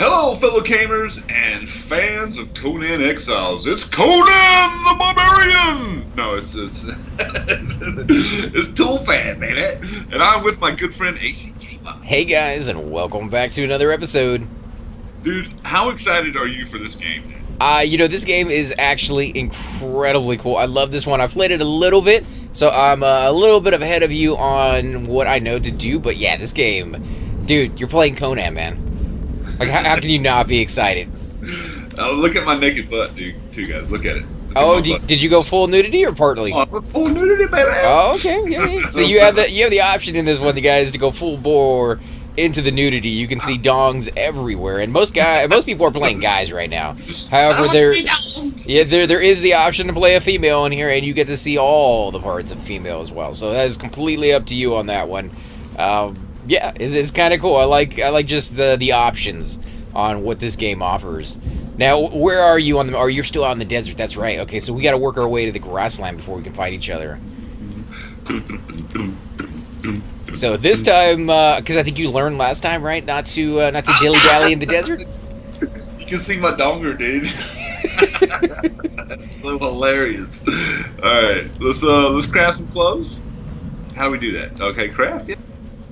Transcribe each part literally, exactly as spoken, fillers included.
Hello, fellow gamers and fans of Conan Exiles. It's Conan the Barbarian! No, it's it's it's Tool Fan, baby. And I'm with my good friend A C Gamer. Hey guys, and welcome back to another episode. Dude, how excited are you for this game? Uh, you know, this game is actually incredibly cool. I love this one. I've played it a little bit, so I'm uh, a little bit ahead of you on what I know to do. But yeah, this game, dude, you're playing Conan, man. Like, how, how can you not be excited? Uh, look at my naked butt, dude. Too, guys. Look at it. Look oh, at did, did you go full nudity or partly? Oh, full nudity, baby. Oh, okay. Yeah, yeah. So you have the you have the option in this one, the guys, to go full bore into the nudity. You can see dongs everywhere, and most guy, most people are playing guys right now. However, there, yeah, there there is the option to play a female in here, and you get to see all the parts of female as well. So that is completely up to you on that one. Um, yeah, it's, it's kind of cool. I like I like just the the options on what this game offers. Now, where are you on the? Or you're still out in the desert? That's right. Okay, so we got to work our way to the grassland before we can fight each other. So this time, because uh, I think you learned last time, right? Not to uh, not to dilly dally in the desert. You can see my donger, dude. That's so hilarious. All right, let's uh let's craft some clothes. How do we do that? Okay, craft. Yeah.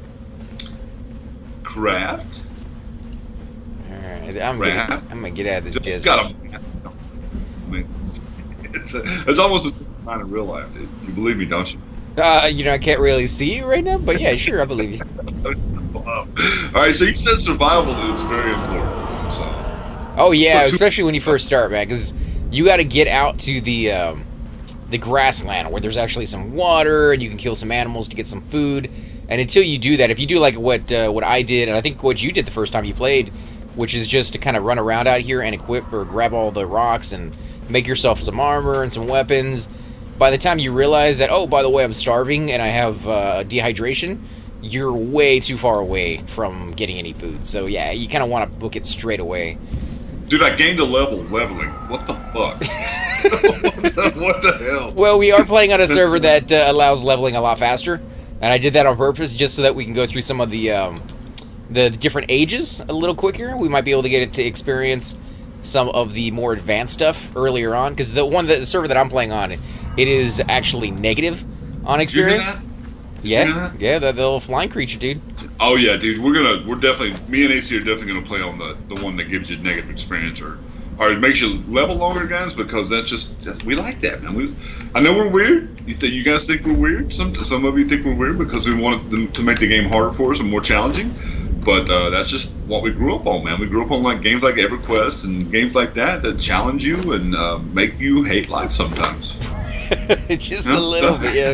Craft. All right, I'm gonna I'm gonna get out of this desert. Got a mask. I mean, it's it's, a, it's almost a kind of real life, dude. You believe me, don't you? Uh, you know, I can't really see you right now, but yeah, sure, I believe you. All right, so you said survival is very important. So. Oh yeah, especially when you first start, man, because you got to get out to the um, the grassland where there's actually some water and you can kill some animals to get some food. And until you do that, if you do like what uh, what I did, and I think what you did the first time you played, which is just to kind of run around out here and equip or grab all the rocks and make yourself some armor and some weapons. By the time you realize that, oh, by the way, I'm starving and I have uh, dehydration, you're way too far away from getting any food. So yeah, you kind of want to book it straight away. Dude, I gained a level leveling. What the fuck? what, the, what the hell? Well, we are playing on a server that uh, allows leveling a lot faster, and I did that on purpose just so that we can go through some of the um, the different ages a little quicker. We might be able to get it to experience some of the more advanced stuff earlier on, because the one that the server that I'm playing on, it is actually negative on experience. Yeah, yeah, the, the little flying creature, dude. Oh yeah, dude. We're gonna, we're definitely, me and A C are definitely gonna play on the the one that gives you negative experience, or or it makes you level longer, guys, because that's just, that's, we like that, man. We, I know we're weird. You think you guys think we're weird? Some some of you think we're weird because we wanted them to make the game harder for us and more challenging. But uh, that's just what we grew up on, man. We grew up on like games like EverQuest and games like that that challenge you and uh, make you hate life sometimes. Just yeah, a little so, bit, yeah.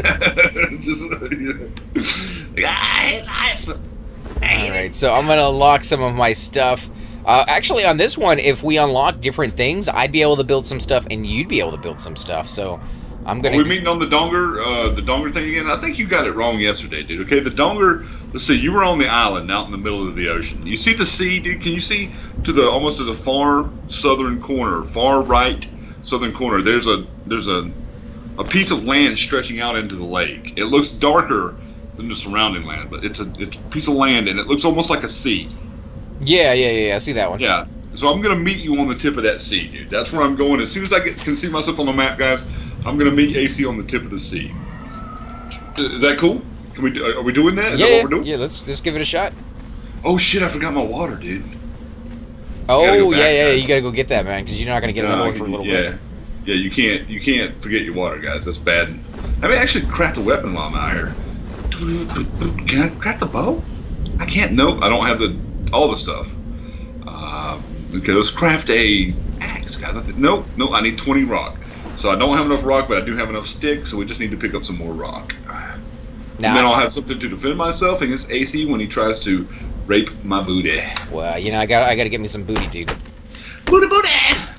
Just, yeah. I hate life. I hate All right, so I'm gonna unlock some of my stuff. Uh, actually, on this one, if we unlock different things, I'd be able to build some stuff, and you'd be able to build some stuff. So I'm gonna. Are we meeting on the donger, uh, the donger thing again? I think you got it wrong yesterday, dude. Okay, the donger. Let's see. You were on the island, out in the middle of the ocean. You see the sea, dude? Can you see to the almost to the far southern corner, far right southern corner? There's a there's a a piece of land stretching out into the lake. It looks darker than the surrounding land, but it's a it's a piece of land, and it looks almost like a sea. Yeah, yeah, yeah. I see that one. Yeah. So I'm gonna meet you on the tip of that sea, dude. That's where I'm going. As soon as I get, can see myself on the map, guys, I'm gonna meet A C on the tip of the sea. Is that cool? Can we? Are we doing that? Is yeah, that what we're doing? Yeah. Let's let's give it a shot. Oh shit! I forgot my water, dude. Oh back, yeah, yeah. Guys. You gotta go get that, man, because you're not gonna get yeah, another one for a little yeah. bit. Yeah, you can't you can't forget your water, guys. That's bad. I mean, actually, craft a weapon while I'm out here. Can I craft the bow? I can't. Nope. I don't have the all the stuff. Uh, okay, let's craft a axe, guys. I think, nope, nope. I need twenty rock. So I don't have enough rock, but I do have enough sticks. So we just need to pick up some more rock. Now, and then I'll have something to defend myself against A C when he tries to rape my booty. Well, you know, I got I got to get me some booty, dude. Booty, booty.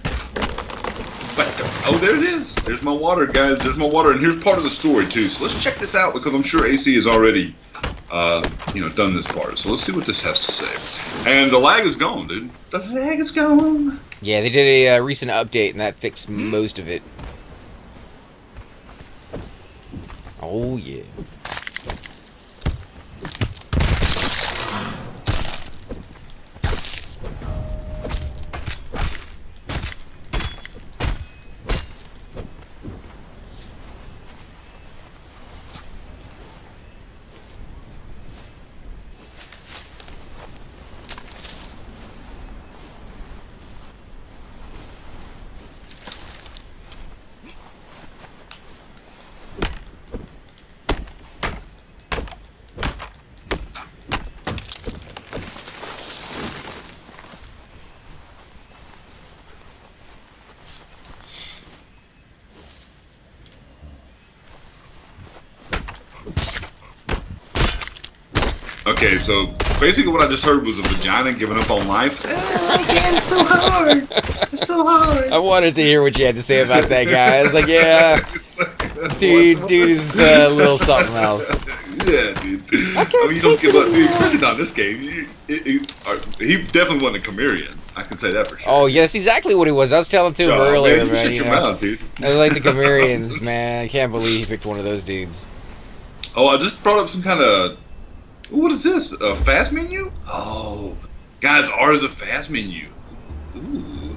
Oh, there it is. There's my water, guys. There's my water, and here's part of the story too. So let's check this out because I'm sure A C has already, uh, you know, done this part. So let's see what this has to say. And the lag is gone, dude. The lag is gone. Yeah, they did a uh, recent update, and that fixed hmm. most of it. Oh yeah. Okay, so basically what I just heard was a vagina giving up on life. Oh, yeah, it's so hard. It's so hard. I wanted to hear what you had to say about that guy. I was like, yeah, dude, dude is uh, a little something else. Yeah, dude. I, I mean, you don't give up, dude. Especially not this game. You, it, it, uh, he definitely wasn't a Chameleon. I can say that for sure. Oh, yeah, that's exactly what he was. I was telling to him oh, earlier, man. You man. shut You your know? mouth, dude. I like the Chameleons, man. I can't believe he picked one of those dudes. Oh, I just brought up some kind of. What is this? A fast menu? Oh, guys, R is a fast menu. Ooh.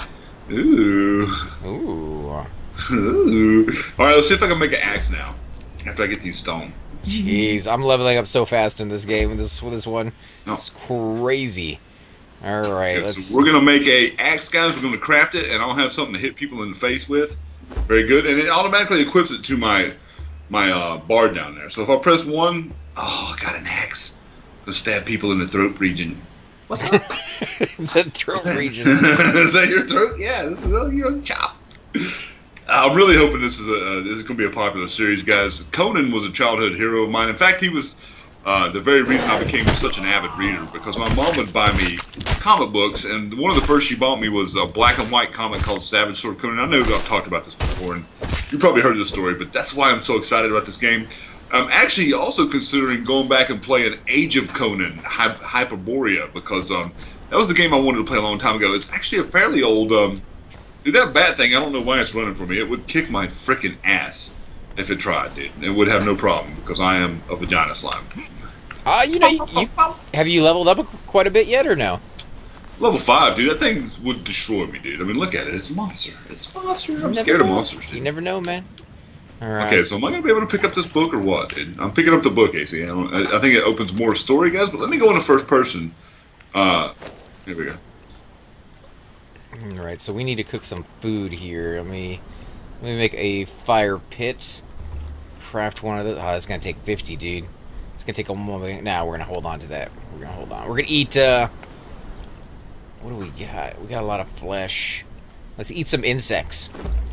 Ooh. Ooh. Ooh. All right, let's see if I can make an axe now. After I get these stone. Jeez, I'm leveling up so fast in this game with this with this one. Oh. It's crazy. All right, Okay, let's. so we're gonna make a axe, guys. We're gonna craft it, and I'll have something to hit people in the face with. Very good, and it automatically equips it to my my uh, bar down there. So if I press one, oh, I got an axe. I'm gonna stab people in the throat region. What's up? The throat region. Is that your throat? Yeah, this is oh, you're chopped. I'm really hoping this is a uh, this is gonna be a popular series, guys. Conan was a childhood hero of mine. In fact, he was uh, the very reason I became such an avid reader, because my mom would buy me comic books, and one of the first she bought me was a black and white comic called Savage Sword Conan. I know I've talked about this before, and you probably heard this story, but that's why I'm so excited about this game. I'm actually also considering going back and playing Age of Conan, Hy Hyperborea, because um, that was the game I wanted to play a long time ago. It's actually a fairly old. Um, dude, that bat thing, I don't know why it's running for me. It would kick my freaking ass if it tried, dude. It would have no problem, because I am a vagina slime. Uh, you know, you, you, have you leveled up quite a bit yet, or no? Level five, dude. That thing would destroy me, dude. I mean, look at it. It's a monster. It's a monster. I'm scared know. of monsters, dude. You never know, man. All right. Okay, so am I going to be able to pick up this book or what, dude? I'm picking up the book, A C. I, don't, I, I think it opens more story, guys, but let me go into first person. Uh, here we go. All right, so we need to cook some food here. Let me, let me make a fire pit. Craft one of those. Oh, that's going to take fifty, dude. It's going to take a moment. Now nah, we're going to hold on to that. We're going to hold on. We're going to eat, uh... what do we got? We got a lot of flesh. Let's eat some insects.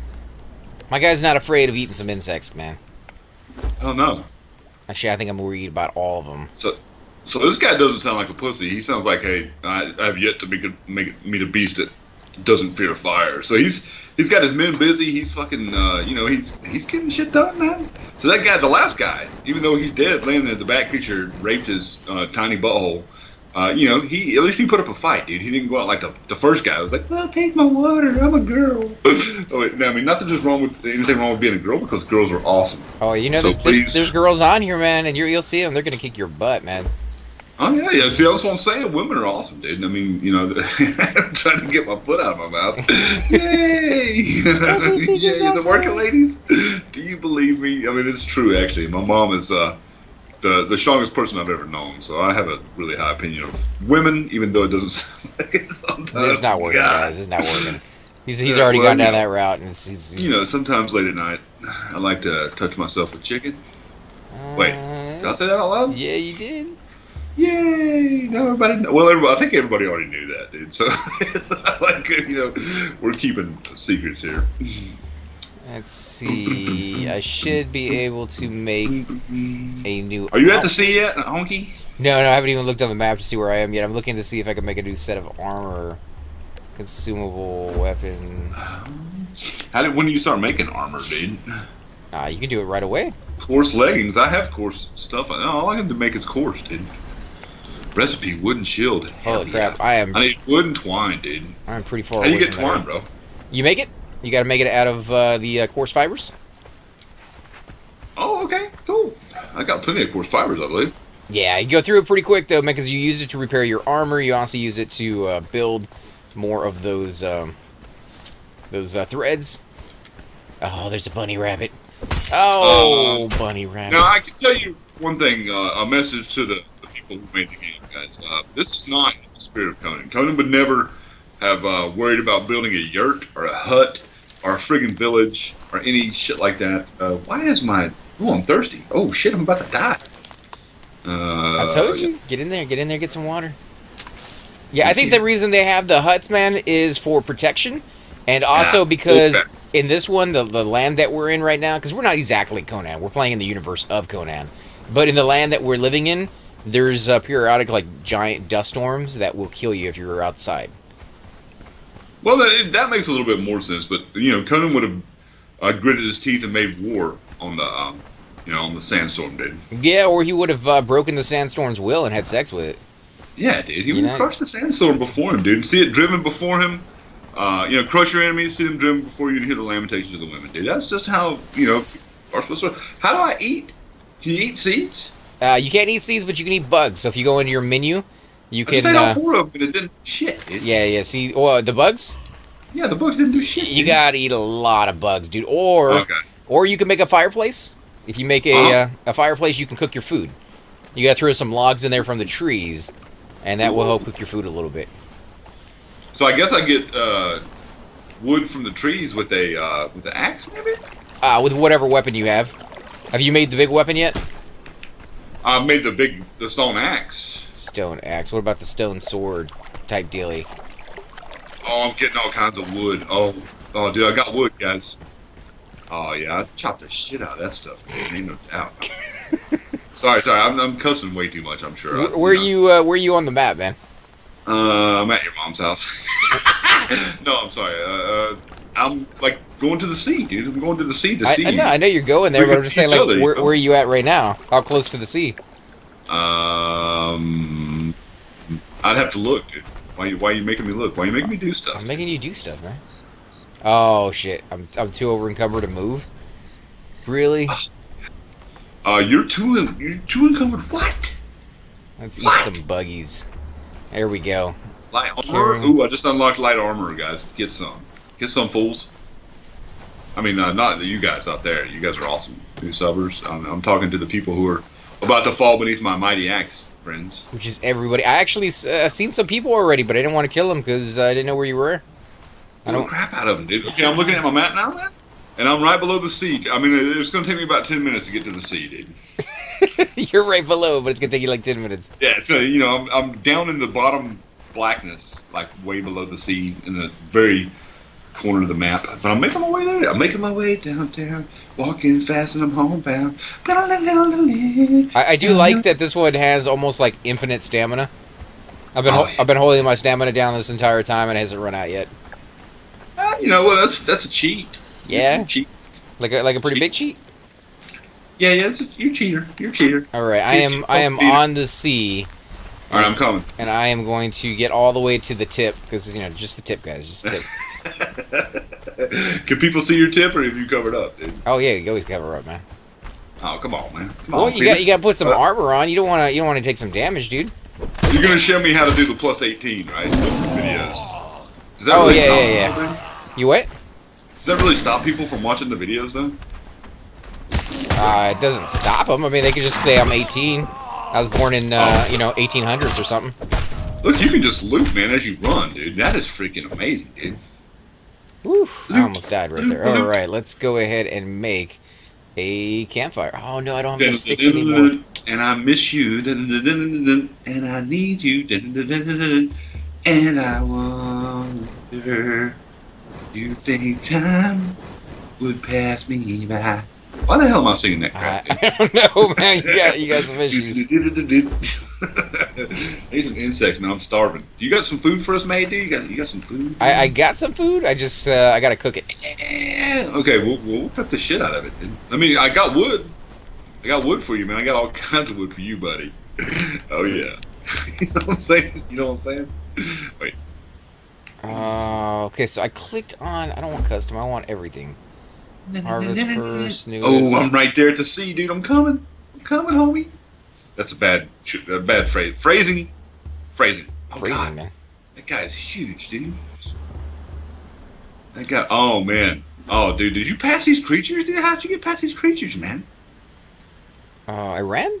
My guy's not afraid of eating some insects, man. Oh, no. Actually, I think I'm worried about all of them. So, so this guy doesn't sound like a pussy. He sounds like, hey, I, I have yet to make, a, make meet a beast that doesn't fear fire. So he's he's got his men busy. He's fucking, uh, you know, he's he's getting shit done, man. So that guy, the last guy, even though he's dead, laying there, the bat creature raped his uh, tiny butthole. Uh, you know, he at least he put up a fight, dude. He didn't go out like the, the first guy. I was like, well, take my water. I'm a girl. Oh, wait, no, I mean, not that there's wrong with anything wrong with being a girl, because girls are awesome. Oh, you know, so there's, there's, there's girls on here, man, and you're, you'll see them. They're gonna kick your butt, man. Oh yeah, yeah. See, that's what I'm saying. Women are awesome, dude. I mean, you know, I'm trying to get my foot out of my mouth. Yay! Yeah, the working ladies. Do you believe me? I mean, it's true. Actually, my mom is uh, the the strongest person I've ever known. So I have a really high opinion of women, even though it doesn't sound like it sometimes. It's not working, God. guys. It's not working. He's he's Yeah, already well, gone down you know, that route, and it's, he's, he's, you know, sometimes late at night, I like to touch myself with chicken. Wait, did I say that out loud? Yeah, you did. Yay! Now everybody know. Well, everybody, I think everybody already knew that, dude. So, it's not like, you know, we're keeping secrets here. Let's see. I should be able to make a new. Are you at the sea yet, Honky? No, no, I haven't even looked on the map to see where I am yet. I'm looking to see if I can make a new set of armor, consumable weapons. How did? When do you start making armor, dude? Uh, you can do it right away. Coarse leggings. I have coarse stuff. All I have to make is coarse, dude. Recipe wooden shield. Hell Holy crap! yeah. I am. I need wooden twine, dude. I'm pretty far. How do you away get from twine, that. bro? You make it. You got to make it out of uh, the uh, coarse fibers. Oh, okay, cool. I got plenty of coarse fibers, I believe. Yeah, you go through it pretty quick though, because you use it to repair your armor. You also use it to uh, build more of those um, those uh, threads. Oh, there's a bunny rabbit. Oh, uh, bunny rabbit. Now I can tell you one thing. Uh, a message to the, the people who made the game, guys. Uh, this is not the spirit of Conan. Conan would never have uh, worried about building a yurt or a hut or a friggin' village or any shit like that. Uh, why is my... Oh, I'm thirsty. Oh, shit, I'm about to die. Uh, I told you. Get in there. Get in there. Get some water. Yeah, I think the reason they have the huts, man, is for protection. And also yeah, because okay. in this one, the, the land that we're in right now, because we're not exactly Conan. We're playing in the universe of Conan. But in the land that we're living in, there's uh, periodic like giant dust storms that will kill you if you were outside. Well, that, that makes a little bit more sense, but you know, Conan would have uh, gritted his teeth and made war on the, um, you know, on the sandstorm, dude. Yeah, or he would have uh, broken the sandstorm's will and had sex with it. Yeah, dude, he you would know? crush the sandstorm before him, dude. See it driven before him. Uh, you know, crush your enemies, see them driven before you, and hear the lamentations of the women, dude. That's just how you know are supposed to. How do I eat? Can you eat seeds? Uh, you can't eat seeds, but you can eat bugs. So if you go into your menu, you I can. just ate all Uh, four of them, and it didn't shit, dude. yeah, yeah. See, oh, the bugs. Yeah, the bugs didn't do shit. You dude. gotta eat a lot of bugs, dude. Or, Okay. or you can make a fireplace. If you make a Uh-huh. uh, a fireplace, you can cook your food. You gotta throw some logs in there from the trees, and that will help cook your food a little bit. So I guess I get uh, wood from the trees with a uh, with an axe, maybe. Uh, with whatever weapon you have. Have you made the big weapon yet? I made the big the stone axe. Stone axe. What about the stone sword type dealy? Oh, I'm getting all kinds of wood. Oh, oh, dude, I got wood, guys. Oh yeah, I chopped the shit out of that stuff, dude. Ain't no doubt. sorry, sorry, I'm, I'm cussing way too much. I'm sure. Where, where are you? Uh, where are you on the map, man? Uh, I'm at your mom's house. no, I'm sorry. Uh, uh, I'm like going to the sea, dude. I'm going to the sea to I, see. I know, I know you're going there, We but can I'm just see saying, each like, other, you where, know? where are you at right now? How close to the sea? Um, I'd have to look, dude. Why you Why you making me look? Why you making me do stuff? I'm making you do stuff, man. Oh shit! I'm I'm too over encumbered to move. Really? Uh, you're too you're too encumbered. What? Let's What? eat some buggies. There we go. Light armor? Carrying- Ooh, I just unlocked light armor, guys. Get some. Get some, fools. I mean, uh, not you guys out there. You guys are awesome. New subbers. I'm, I'm talking to the people who are about to fall beneath my mighty axe, friends. Which is everybody. I actually uh, seen some people already, but I didn't want to kill them because I didn't know where you were. I don't crap out of them, dude. Okay, I'm looking at my map now, man. And I'm right below the sea. I mean, it's going to take me about ten minutes to get to the sea, dude. You're right below, but it's gonna take you like ten minutes. Yeah, so, you know, I'm, I'm down in the bottom blackness, like way below the sea, in the very corner of the map. But I'm making my way there. I'm making my way downtown, walking fast and I'm homebound. I, I do like that this one has almost like infinite stamina. I've been Oh, ho yeah. I've been holding my stamina down this entire time and it hasn't run out yet. Uh, you know, well, that's that's a cheat. Yeah? You're a cheat. Like a, like a pretty Cheat. big cheat. Yeah, yeah, it's a, you're a cheater. You're a cheater. All right, I am I am on the sea. All right, I'm coming. And I am going to get all the way to the tip because you know just the tip, guys, just the tip. Can people see your tip, or have you covered up, dude? Oh yeah, you always cover up, man. Oh, come on, man. Come Well, on. you got please. you got to put some Uh, armor on. You don't want to you don't want to take some damage, dude. You're gonna show me how to do the plus eighteen, right? Those videos. Does that Oh, really yeah, stop yeah, people, yeah. dude? You what? Does that really stop people from watching the videos, though? Uh, it doesn't stop them. I mean, they could just say I'm eighteen. I was born in uh, Oh. you know eighteen hundreds or something. Look, you can just loop, man, as you run, dude. That is freaking amazing, dude. Oof, I Loop, almost died right loop, there. All loop. right, let's go ahead and make a campfire. Oh no, I don't have enough sticks anymore. And I miss you, and I need you, and I wonder, you think time would pass me by? Why the hell am I singing that I, crap? I don't know, man. You got you got some issues. I need some insects, man. I'm starving. You got some food for us, mate? Dude, you got you got some food? I, I got some food. I just uh, I gotta cook it. Eh, okay, we'll, we'll cut the shit out of it, dude. I mean, I got wood. I got wood for you, man. I got all kinds of wood for you, buddy. Oh yeah. You know what I'm saying? You know what I'm saying? Wait. Uh, okay, so I clicked on. I don't want custom. I want everything. Harvest first. Newest. Oh, I'm right there at the sea, dude. I'm coming. I'm coming, homie. That's a bad, a bad phrase. Phrasing. Phrasing. Oh, Phrasing, God. man. That guy's huge, dude. That guy. Oh man. Oh, dude. Did you pass these creatures, dude? How did you get past these creatures, man? Uh, I ran?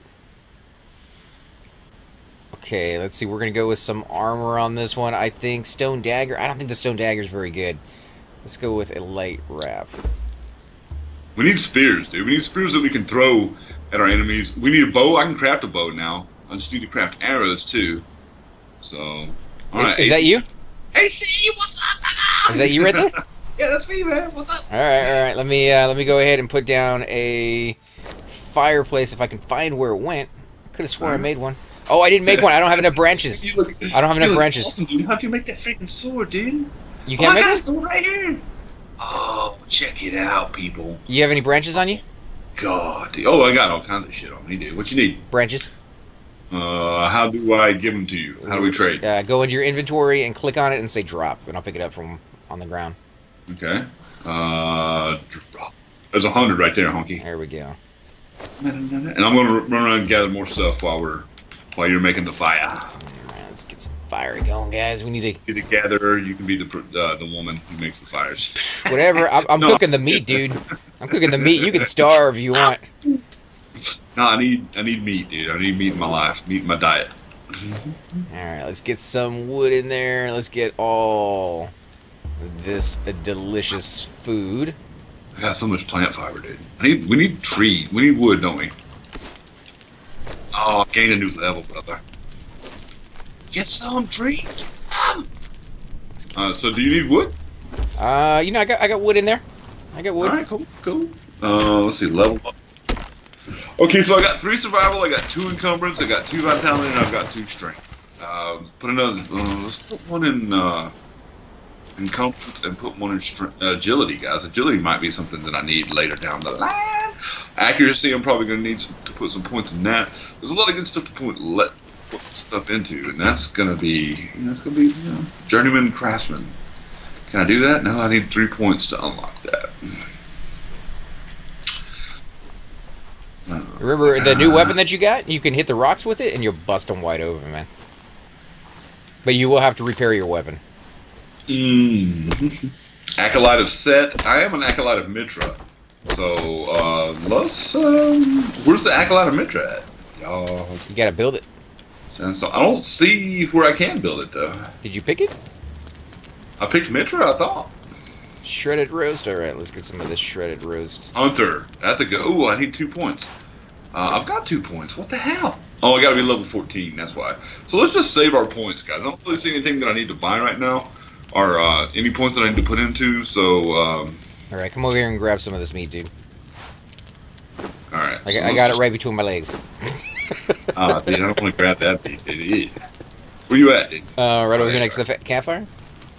Okay, let's see. We're going to go with some armor on this one. I think stone dagger. I don't think the stone dagger is very good. Let's go with a light wrap. We need spears, dude. We need spears that we can throw at our enemies. We need a bow. I can craft a bow now. I just need to craft arrows, too. So, all right. Is that you? A C, what's up, man? Is that you right there? Yeah, that's me, man. What's up? All right, all right. Let me uh, let me go ahead and put down a fireplace if I can find where it went. I could have sworn I made one. Oh, I didn't make one. I don't have enough branches. You look, I don't have enough branches. Awesome, dude. How can you make that freaking sword, dude? You can't oh, make I got one? a sword right here. Oh, check it out, people. You have any branches on you? God, dude. Oh, I got all kinds of shit on me, dude. What you need? Branches. Uh, how do I give them to you? How do we trade? Uh, go into your inventory and click on it and say drop, and I'll pick it up from on the ground. Okay. Uh, drop. There's a hundred right there, honky. There we go. And I'm gonna run around and gather more stuff while we're while you're making the fire. Right, let's get some fire going, guys. We need to be the gatherer. You can be the uh, the woman who makes the fires. Whatever. I'm, I'm no. cooking the meat, dude. I'm cooking the meat. You can starve if you want. No, I need I need meat, dude. I need meat in my life, meat in my diet. All right, let's get some wood in there. Let's get all this uh, delicious food. I got so much plant fiber, dude. I need we need tree. We need wood, don't we? Oh, gain a new level, brother. Get some trees. Get some. Uh, so do you need wood? Uh, you know, I got I got wood in there. I got wood. All right, cool, cool. Uh, let's see, level up. Okay, so I got three survival, I got two encumbrance, I got two vitality, and I've got two strength. Uh, put another. Uh, let's put one in uh, encumbrance and put one in strength, uh, agility, guys. Agility might be something that I need later down the line. Accuracy, I'm probably going to need some, to put some points in that. There's a lot of good stuff to put, let, put stuff into, and that's going to be that's going to be you know, journeyman craftsman. Can I do that? No, I need three points to unlock that. Remember the new weapon that you got? You can hit the rocks with it, and you'll bust them wide open, man. But you will have to repair your weapon. Mm. Acolyte of Set. I am an Acolyte of Mitra. So, uh, let's, um, where's the Acolyte of Mitra at? Y'all. You gotta build it. And so I don't see where I can build it, though. Did you pick it? I picked Mitra, I thought. Shredded roast. All right, let's get some of this shredded roast. Hunter. That's a good. Ooh, I need two points. Uh, I've got two points. What the hell? Oh, I gotta be level fourteen. That's why. So let's just save our points, guys. I don't really see anything that I need to buy right now, or uh, any points that I need to put into. So. Um, all right, come over here and grab some of this meat, dude. All right. I, so I got it right between my legs. Ah, uh, dude, I don't want to grab that meat, dude. Where you at, dude? Uh, right over here next to the campfire.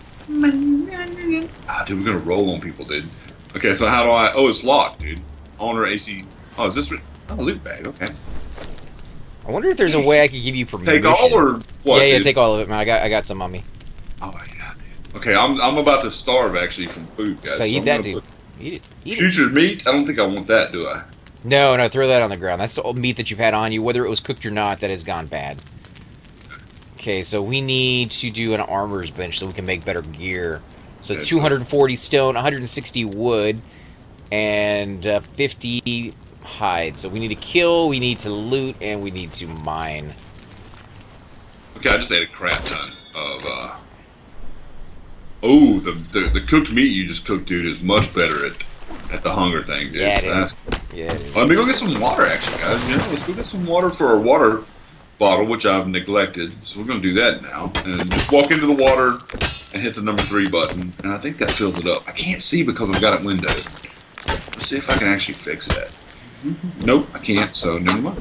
Ah, dude, we're gonna roll on people, dude. Okay, so how do I? Oh, it's locked, dude. Owner A C. Oh, is this? Oh, a loot bag. Okay. I wonder if there's a way I could give you permission. Take all or what? Yeah, yeah, dude? take all of it, man. I got, I got some on me. Oh my god, dude. Okay, I'm, I'm about to starve actually from food, guys. So, so eat I'm that, dude. put... Eat it. Eat Future it. meat? I don't think I want that, do I? No, no, throw that on the ground. That's the old meat that you've had on you, whether it was cooked or not. That has gone bad. Okay, so we need to do an armor's bench so we can make better gear. So okay, two hundred forty so... stone, one hundred sixty wood, and uh, fifty hide. So we need to kill, we need to loot, and we need to mine. Okay, I just ate a crap ton of. Uh... Oh, the, the the cooked meat you just cooked, dude, is much better at at the hunger thing, dude. Yeah, it so is. Yeah, it is. Let me go get some water, actually, guys. You know, let's go get some water for our water bottle, which I've neglected. So we're gonna do that now, and just walk into the water and hit the number three button, and I think that fills it up. I can't see because I've got it windowed. Let's see if I can actually fix that. Nope, I can't. So never mind.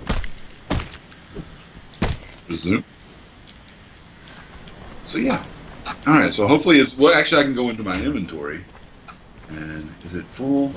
Resume. So yeah. All right. So hopefully it's well. Actually, I can go into my inventory. And is it full?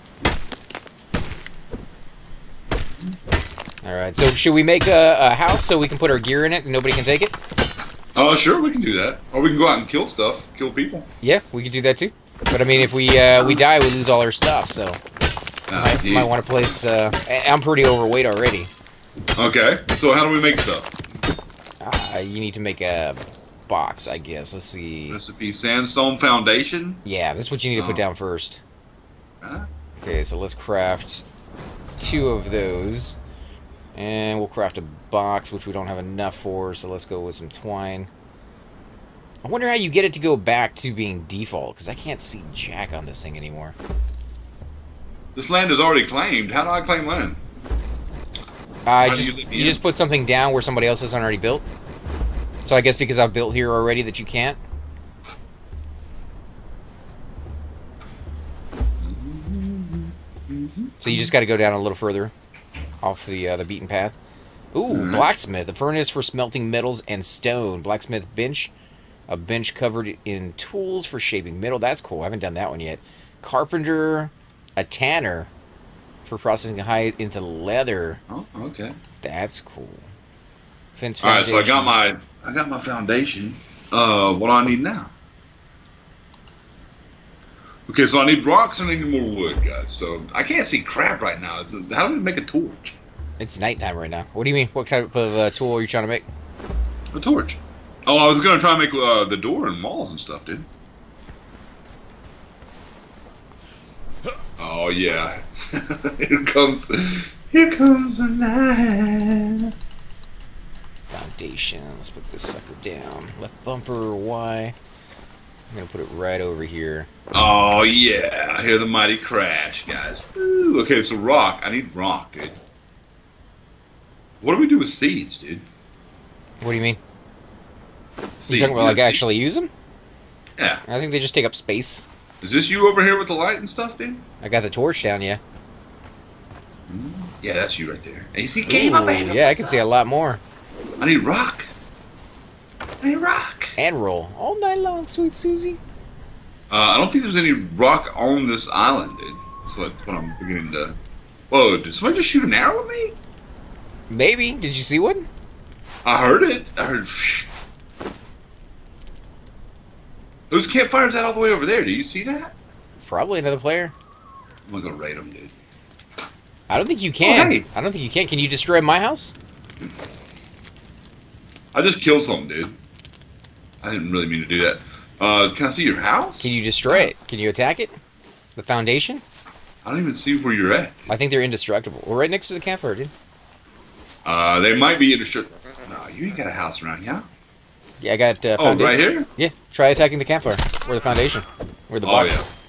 All right. So should we make a, a house so we can put our gear in it and nobody can take it? Oh, uh, sure, we can do that. Or we can go out and kill stuff, kill people. Yeah, we can do that too. But I mean, if we uh, we die, we lose all our stuff. So uh, might, might want to place. Uh, I'm pretty overweight already. Okay. So how do we make stuff? Uh, you need to make a box, I guess. Let's see. Recipe: sandstone foundation. Yeah, that's what you need to put oh. down first. Huh? Okay, so let's craft two of those. And we'll craft a box, which we don't have enough for, so let's go with some twine. I wonder how you get it to go back to being default, because I can't see jack on this thing anymore. This land is already claimed. How do I claim land? I How just you, you just put something down where somebody else has already built. So I guess because I've built here already that you can't. So you just got to go down a little further off the uh, the beaten path. Ooh, right. blacksmith. A furnace for smelting metals and stone. Blacksmith bench. A bench covered in tools for shaping metal. That's cool. I haven't done that one yet. Carpenter. A tanner for processing hide into leather. Oh, okay. That's cool. Fence All right, foundation. so I got my I got my foundation. Uh, what do I need now? Okay, so I need rocks and I need more wood, guys. So I can't see crap right now. How do we make a torch? It's nighttime right now. What do you mean? What type of uh, tool are you trying to make? A torch. Oh, I was gonna try and make uh, the door and walls and stuff, dude. Oh yeah. Here comes, here comes the night. Foundation. Let's put this sucker down. Left bumper Y. I'm gonna put it right over here. Oh yeah, I hear the mighty crash, guys. Woo. Okay, so rock. I need rock, dude. What do we do with seeds, dude? What do you mean? Seed. You talking about like actually use them? Yeah. I think they just take up space. Is this you over here with the light and stuff, dude? I got the torch down, yeah. Yeah, that's you right there. And you see, came up, baby. Yeah, I can see a lot more. I need rock. I need rock. And roll all night long, sweet Susie. Uh, I don't think there's any rock on this island, dude. That's what, what I'm beginning to. Whoa! Did somebody just shoot an arrow at me? Maybe. Did you see one? I heard it. I heard. Whose campfire is that all the way over there? Do you see that? Probably another player. I'm gonna go raid them, dude. I don't think you can. Oh, hey. I don't think you can. Can you destroy my house? I just killed something, dude. I didn't really mean to do that. Uh, can I see your house? Can you destroy it? Can you attack it? The foundation? I don't even see where you're at. I think they're indestructible. We're right next to the campfire, dude. Uh, they might be indestructible. No, you ain't got a house around here. Yeah, I got uh, Oh, foundation. right here? Yeah, try attacking the campfire. Or the foundation. Or the Oh, box. yeah.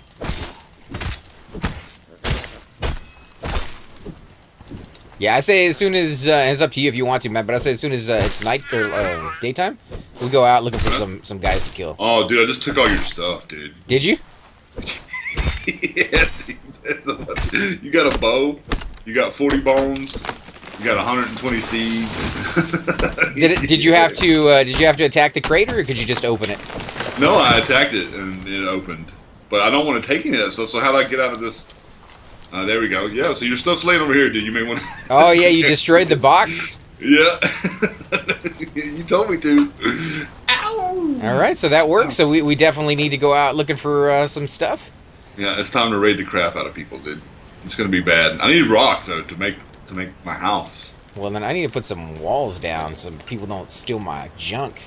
Yeah, I say as soon as, uh, it's up to you if you want to, man, but I say as soon as uh, it's night or uh, daytime, we go out looking for some, some guys to kill. Oh, dude, I just took all your stuff, dude. Did you? Yeah, dude, that's a bunch. You got a bow, you got forty bones, you got one hundred twenty seeds. Did it, did you have to uh, did you have to attack the crater, or could you just open it? No, I attacked it and it opened. But I don't want to take any of that stuff, so how do I get out of this? Uh, there we go. Yeah, so your stuff's laying over here, dude. You may want to... Oh, yeah, you destroyed the box? Yeah. You told me to. Ow! All right, so that works. So we, we definitely need to go out looking for uh, some stuff. Yeah, it's time to raid the crap out of people, dude. It's gonna be bad. I need rock though to make to make my house. Well, then I need to put some walls down so people don't steal my junk.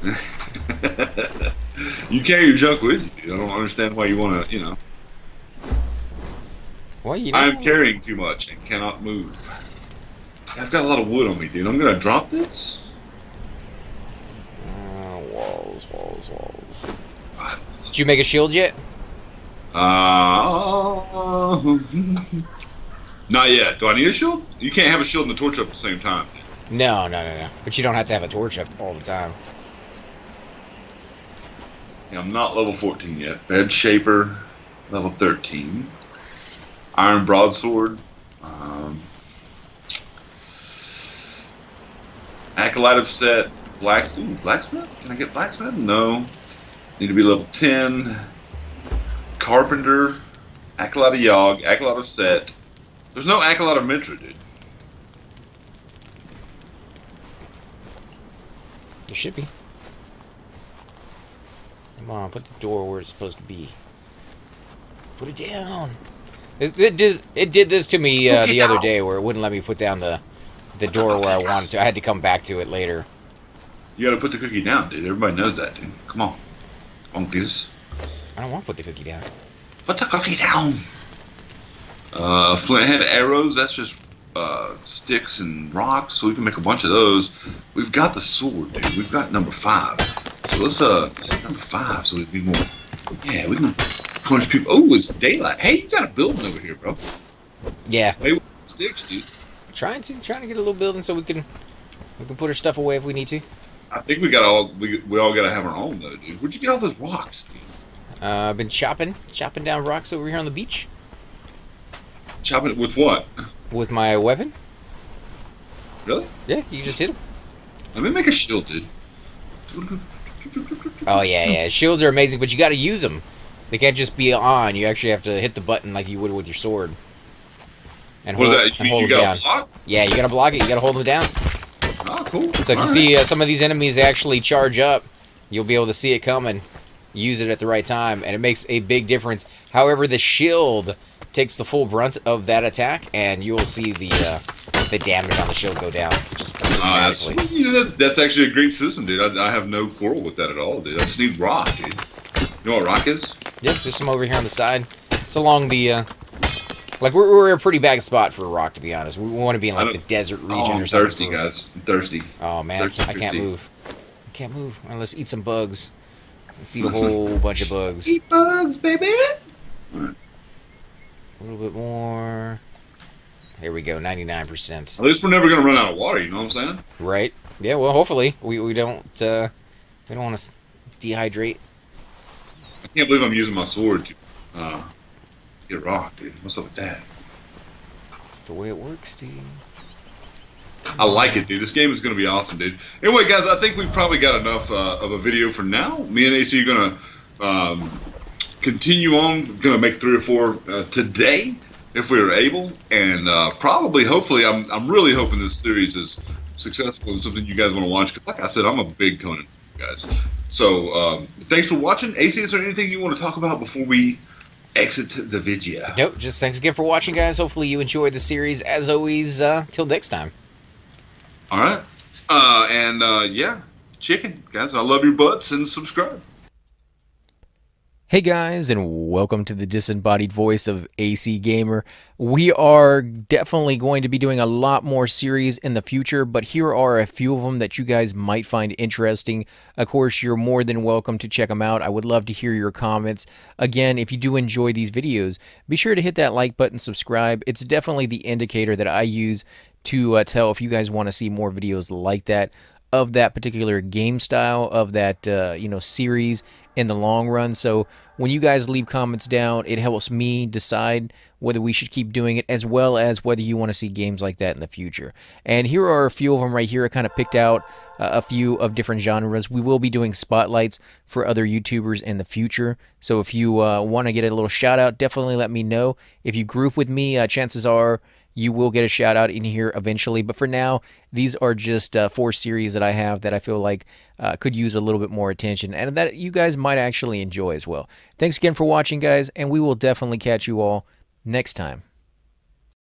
You carry your junk with you, dude. I don't understand why you want to, you know. Well, you know. I'm carrying too much and cannot move. I've got a lot of wood on me, dude. I'm gonna drop this. Uh, walls, walls, walls. Did you make a shield yet? Uh, not yet. Do I need a shield? You can't have a shield and a torch up at the same time. No, no, no, no. But you don't have to have a torch up all the time. Yeah, I'm not level fourteen yet. Bed Shaper, level thirteen. Iron Broadsword. Um, Acolyte of Set. Blacks Ooh, Blacksmith? Can I get Blacksmith? No. Need to be level ten. Carpenter. Acolyte of Yogg. Acolyte of Set. There's no Acolyte of Mitra, dude. There should be. Come on, put the door where it's supposed to be. Put it down. It, it did. It did this to me uh, the other day, where it wouldn't let me put down the the door where I wanted to. I had to come back to it later. You gotta put the cookie down, dude. Everybody knows that, dude. Come on. Come on, do this. I don't want to put the cookie down. Put the cookie down. Uh, Flinthead arrows. That's just uh, sticks and rocks, so we can make a bunch of those. We've got the sword, dude. We've got number five. So let's uh, let's hit number five, so it'd be more. Yeah, we can punch people. Oh, it's daylight. Hey, you got a building over here, bro. Yeah. Hey, sticks, dude. Trying to trying to get a little building so we can we can put our stuff away if we need to. I think we got all we we all gotta have our own though, dude. Where'd you get all those rocks, dude? Uh, I've been chopping chopping down rocks over here on the beach Chopping it with what? with my weapon. Really? Yeah, you just hit them. Let me make a shield, dude. Oh, yeah, yeah. Shields are amazing, but you got to use them. They can't just be on. You actually have to hit the button like you would with your sword. And what hold, is that? You, and hold you them got down. a block? Yeah, you got to block it. You got to hold them down. Oh, cool. So if All you right. see uh, some of these enemies actually charge up, you'll be able to see it coming, use it at the right time, and it makes a big difference. However, the shield takes the full brunt of that attack, and you will see the uh, the damage on the shield go down just Uh, that's, dramatically. you know, that's, that's actually a great system, dude. I, I have no quarrel with that at all, dude. I just need rock, dude. You know what rock is? Yep, there's some over here on the side. It's along the, uh, like, we're, we're a pretty bad spot for a rock, to be honest. We want to be in, like, the desert region oh, I'm or something. thirsty, for- guys. I'm thirsty. Oh, man, Thirsty, I can't thirsty. move. I can't move. All right, let's eat some bugs. Let's eat a whole bunch of bugs. Eat bugs, baby! A little bit more. There we go, ninety-nine percent. At least we're never gonna run out of water, you know what I'm saying? Right? Yeah, well, hopefully. We, we don't, uh, we don't want to dehydrate. I can't believe I'm using my sword to uh, get rock, dude. What's up with that? That's the way it works, Steve. I like it, dude. This game is going to be awesome, dude. Anyway, guys, I think we've probably got enough uh, of a video for now. Me and A C are going to um, continue on. Going to make three or four uh, today, if we are able. And uh, probably, hopefully, I'm, I'm really hoping this series is successful and something you guys want to watch. 'Cause like I said, I'm a big Conan guys. So, um, thanks for watching. A C, is there anything you want to talk about before we exit the video? Nope, just thanks again for watching, guys. Hopefully you enjoyed the series. As always, uh, till next time. All right. Uh, and, uh, yeah, chicken. Guys, I love your butts and subscribe. Hey guys, and welcome to the disembodied voice of A C Gamer. We are definitely going to be doing a lot more series in the future, but here are a few of them that you guys might find interesting. Of course, you're more than welcome to check them out. I would love to hear your comments. Again, if you do enjoy these videos, be sure to hit that like button, subscribe. It's definitely the indicator that I use to uh, tell if you guys want to see more videos like that, of that particular game style, of that uh, you know, series in the long run. So when you guys leave comments down, it helps me decide whether we should keep doing it, as well as whether you want to see games like that in the future. And here are a few of them right here. I kind of picked out uh, a few of different genres. We will be doing spotlights for other YouTubers in the future. So if you uh, want to get a little shout out, definitely let me know. If you group with me, uh, chances are you will get a shout out in here eventually. But for now, these are just uh, four series that I have that I feel like uh, could use a little bit more attention and that you guys might actually enjoy as well. Thanks again for watching, guys, and we will definitely catch you all next time.